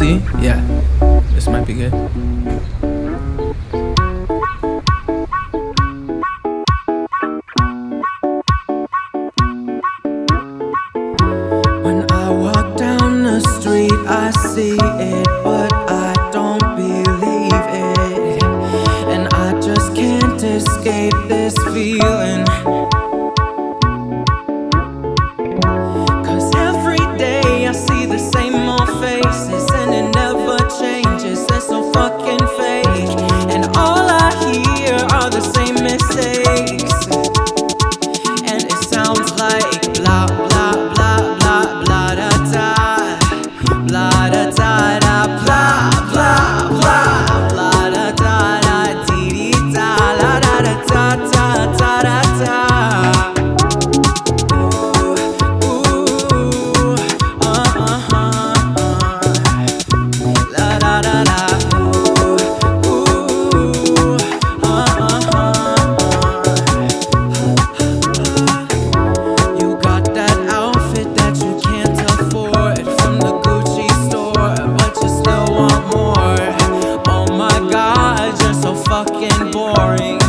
See? Yeah. This might be good. When I walk down the street, I see it, but I don't believe it. And I just can't escape this feeling. 'Cause every day I see the same old faces, and it never changes. They're so fucking fake, and all I hear are the same mistakes. And it sounds like blah blah blah blah blah da da, blah da da da, blah blah blah blah da da da, dee dee da la da da da da da da da. Fucking boring.